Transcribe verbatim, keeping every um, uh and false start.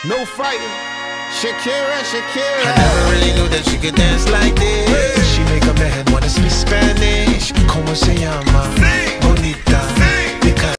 No fighting. Shakira, Shakira. I never really knew that she could dance like this. She make a man wanna speak Spanish. Como se llama?